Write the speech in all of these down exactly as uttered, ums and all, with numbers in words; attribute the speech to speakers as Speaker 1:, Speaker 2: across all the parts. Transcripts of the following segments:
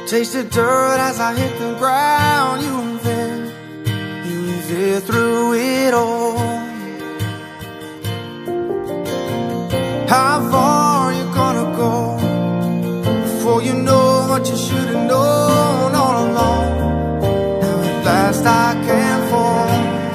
Speaker 1: Taste the dirt as I hit the ground. You were there, you were there through it all. How far you gonna go before you know what you should have known all along? Now at last I can fall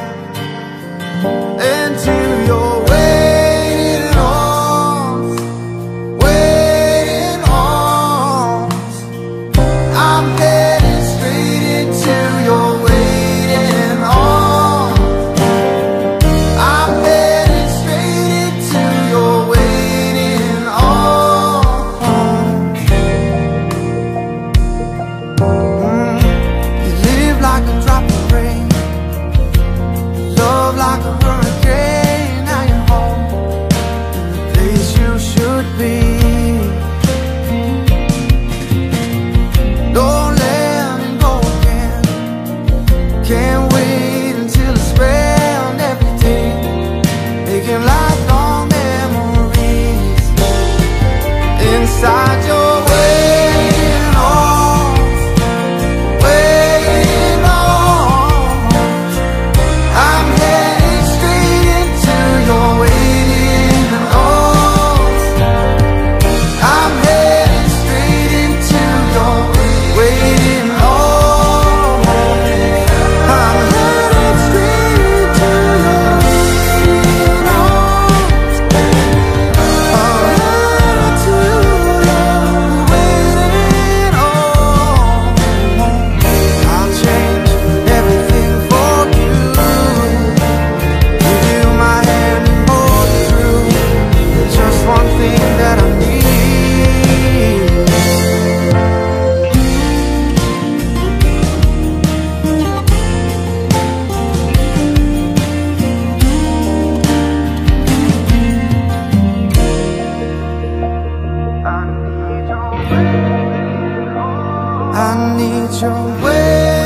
Speaker 1: into your waiting arms, waiting arms. I'm headed straight into your waiting arms. I'm headed straight into your waiting arms. Mm. You live like a drop of rain, love like a hurricane. Now you're home, in the place you should be. Don't let me go again. Can't wait until I spend every day making lifelong memories inside your waiting arms, waiting arms. I'm headed straight into your waiting arms. I'm headed straight into your waiting arms. I'm headed straight into your waiting arms. I'm headed to your waiting arms. I'll change everything for you. Give you my hand and hold you through. There's just one thing that I need. I need your way.